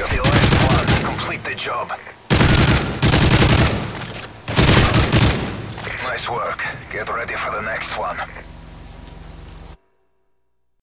You're the last one. Complete the job. Nice work. Get ready for the next one.